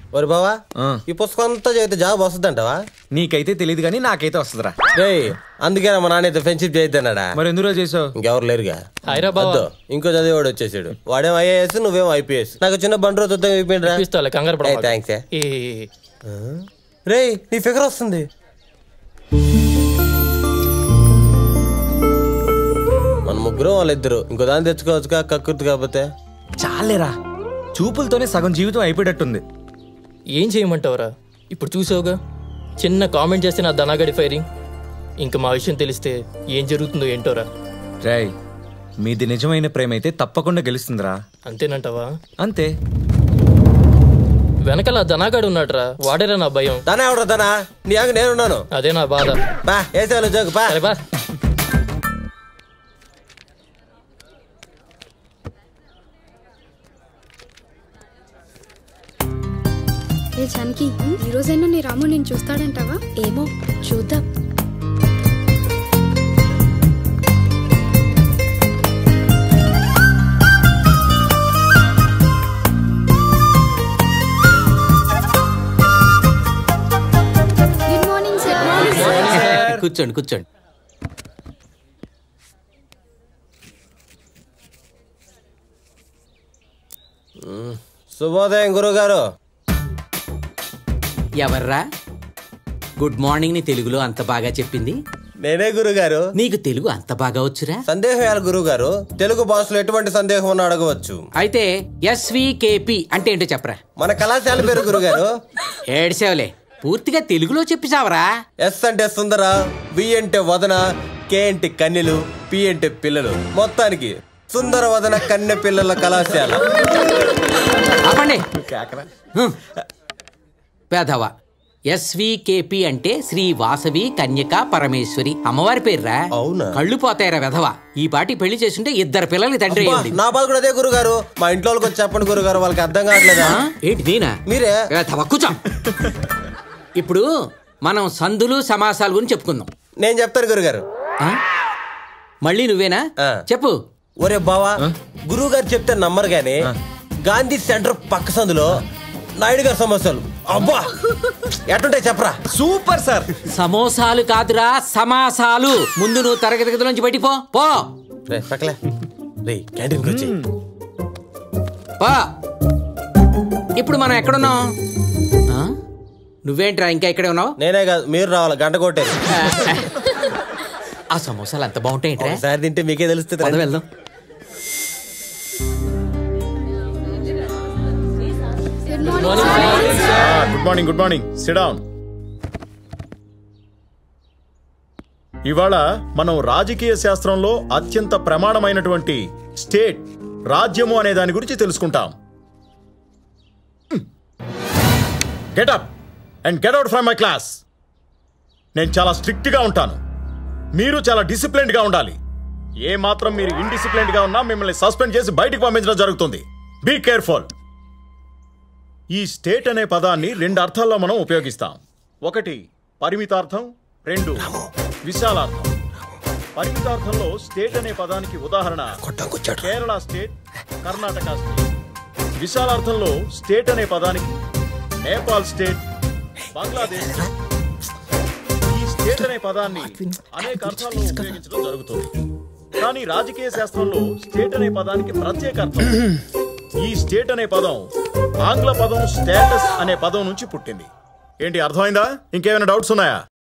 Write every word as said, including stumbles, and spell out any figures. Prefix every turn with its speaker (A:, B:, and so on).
A: ఒరే బావా ఈ పుస్తకం అంతా చదివితే జాబ్ వస్తుందంటావా?
B: నీకైతే తెలియదు కానీ నాకైతే వస్తుందిరా.
A: రేయ్ అందుకే మా నాన్నైతే ఫ్రెండ్షిప్ చేయొద్దన్నాడా?
B: మరి ఎందులో చేసావు?
A: ఇంకెవరు లేరుగా. వద్దు ఇంకో చదివాడు వచ్చేసాడు. వాడేం ఐఏఎస్ నువ్వేం ఐపీఎస్. నాకు చిన్న బండి రోజు అయిపోయింది. థ్యాంక్స్. రేయ్ నీ ఫిగర్ వస్తుంది. మన ముగ్గురు వాళ్ళిద్దరు ఇంకో దాన్ని తెచ్చుకోవచ్చుగా కక్కుర్తి కాకపోతే.
B: చాలేరా చూపులతోనే సగం జీవితం అయిపోయేటట్టుంది.
C: ఏం చేయమంటావురా? ఇప్పుడు చూసావుగా చిన్న కామెంట్ చేస్తే నా ధనాగడి ఫైరింగ్. ఇంకా మా విషయం తెలిస్తే ఏం జరుగుతుందో ఏంటోరా.
B: రాయ్ మీది నిజమైన ప్రేమ అయితే తప్పకుండా గెలుస్తుందిరా.
C: అంతేనంటావా?
B: అంతే.
C: వెనకాల ధనాగాడు ఉన్నాడురా, వాడేరా నా భయం.
A: ధనా ఎవడరా? ధనా నీ అంగ నేనున్నాను.
C: అదే నా బాధ.
A: బా వేసేవాళ్ళు జోకు బా.
C: బా
D: జానకి ఈ రోజైనా నీ రాము నేను చూస్తాడంటావా?
E: ఏమో చూద్దాం.
D: Good morning sir.
F: కూర్చోండి కూర్చోండి.
A: శుభోదయం గురుగారు.
F: ఎవర్రా గుడ్ మార్నింగ్ ని తెలుగులో అంత బాగా చెప్పింది?
A: నేనే గురుగారు.
F: నీకు తెలుగు అంత బాగా వచ్చురా?
A: సందేహం ఎలా గురుగారు? తెలుగు భాషలో ఎటువంటి సందేహం ఉన్నా అడగవచ్చు.
F: అయితే ఎస్వికేపి అంటే ఏంటో చెప్పరా?
A: మన కళాశాల పేరు గురుగారు.
F: ఏడ్సేవలే పూర్తిగా తెలుగులో చెప్పి చావరా.
A: ఎస్ అంటే సుందర, వి అంటే వదన, కే అంటే కన్నెలు, పి అంటే పిల్లలు. మొత్తానికి సుందర వదన కన్నె పిల్లల కళాశాల.
F: ఆపండి పేదవా. ఎస్వికేపి అంటే శ్రీ వాసవి కన్యకా పరమేశ్వరి అమ్మవారి పేర్రా.
A: అవునా?
F: కళ్ళు పోతాయరా వెధవా. ఈ పాటి పెళ్లి చేస్తుంటే ఇద్దరు పిల్లల్ని తండ్రి అయ్యింది.
A: నా బాధ కూడా అదే గురుగారు. మా ఇంట్లో వాళ్ళకి చెప్పండి గురుగారు, వాళ్ళకి అర్థం కావట్లేదా?
F: ఏంటి నేనా?
A: మీరే.
F: కూర్చో. ఇప్పుడు మనం సందులు సమాసాల గురించి చెప్పుకుందాం.
A: నేను చెప్తాను గురుగారు.
F: మళ్ళీ నువ్వేనా? చెప్పు.
A: ఒరే బావా, గురువు గారు చెప్తే నమ్మరు గాని గాంధీ సెంటర్ పక్క సందులో నాయుడు గారి సమోసాలు అబ్బా ఎట్టుంటాయి చెప్పరా?
B: Super sir.
F: సమోసాలు కాదురా సమాసాలు. ముందు నువ్వు తరగతి గదిలోంచి బయటికి పో. పో
A: పక్కలే రే క్యాంటీన్కి వచ్చి
F: పో. ఇప్పుడు మనం ఎక్కడున్నాం? నువ్వేంట్రా ఇంకా ఇక్కడే ఉన్నావు?
A: నేనే కాదు మీరు రావాలి, గంట కొట్టేది.
F: ఆ సమోసాలు అంత బాగుంటాయి.
A: సార్ తింటే మీకే తెలుస్తుంది.
F: వెళ్దాం.
G: Good morning. Good morning. Sit down. ఇవాళ మనం రాజకీయ శాస్త్రంలో అత్యంత ప్రమాణమైనటువంటి స్టేట్ రాజ్యము అనే దాని గురించి తెలుసుకుంటాం. Get up and get out from my class. నేను చాలా స్ట్రిక్ట్ గా ఉంటాను, మీరు చాలా డిసిప్లిన్డ్ గా ఉండాలి. ఏ మాత్రం మీరు ఇండిసిప్లిన్డ్ గా ఉన్నా మిమ్మల్ని సస్పెండ్ చేసి బయటికి పంపించడం జరుగుతుంది. Be careful. ఈ స్టేట్ అనే పదాన్ని రెండు అర్థాల్లో మనం ఉపయోగిస్తాం. ఒకటి పరిమితార్థం, రెండు విశాలార్థం. పరిమితార్థంలో స్టేట్ అనే పదానికి ఉదాహరణ కేరళ స్టేట్, కర్ణాటక స్టేట్. విశాలార్థంలో స్టేట్ అనే పదానికి నేపాల్ స్టేట్, బంగ్లాదేశ్. ఈ స్టేట్ అనే పదాన్ని అనేక అర్థాల్లో ఉపయోగించడం జరుగుతుంది. కానీ రాజకీయ శాస్త్రంలో స్టేట్ అనే పదానికి ప్రత్యేక అర్థం. ఈ స్టేట్ అనే పదం ఆంగ్ల పదం స్టేటస్ అనే పదం నుంచి పుట్టింది. ఏంటి అర్థమైందా? ఇంకేమైనా డౌట్స్ ఉన్నాయా?